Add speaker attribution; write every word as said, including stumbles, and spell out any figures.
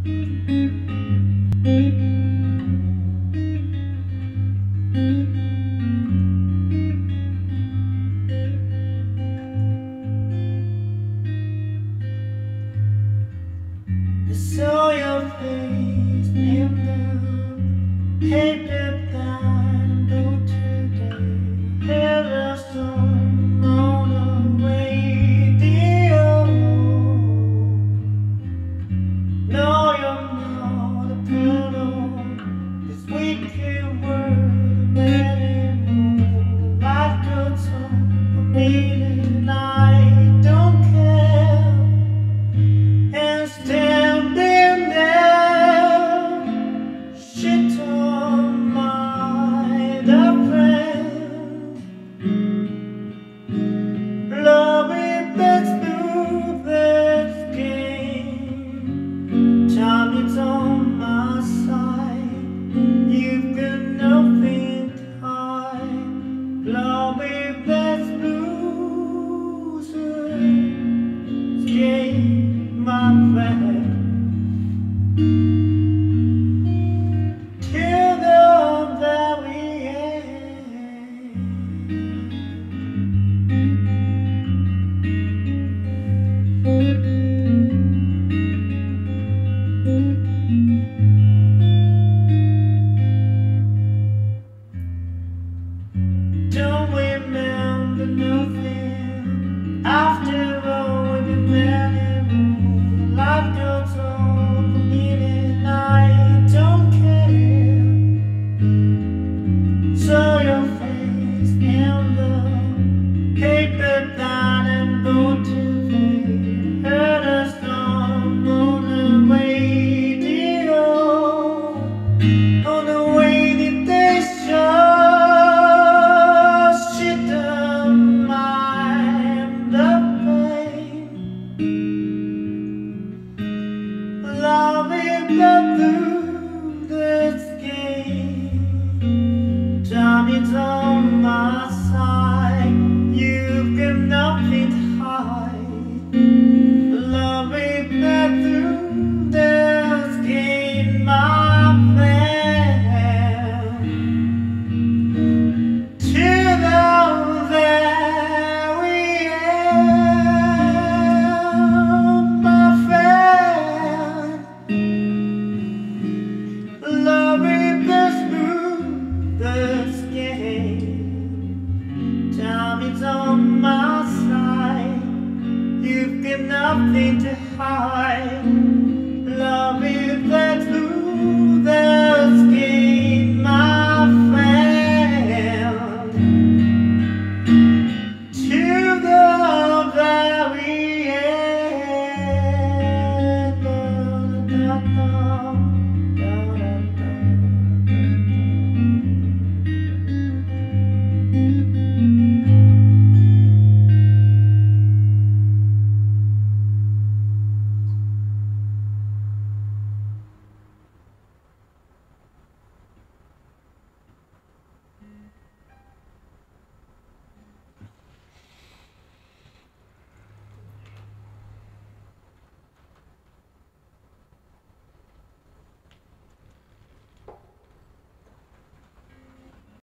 Speaker 1: saw your face in the paper blind boat today. Heard a song on the radio. No, you're not a part of this wicked world anymore. Life goes on a million, I don't care. And standing there, shit on my friend. Love it, let's do this game. Time is on my side. You've got nothing to hide. Love it, let's lose this game, my friend. Till the very end. Don't remember nothing after all we've been married. Life goes on for me and I don't care. Saw your face in the paper blind and go to bed. Heard a song on the radio, on the way that they show. Shit on my pain. Love it, but through this game. Time is on my side. You've got nothing to hide. Love it, but through this game, my friend. Till the very end, my friend. Love it, let's do this game. Time is on my side. You've got nothing to hide. Love it.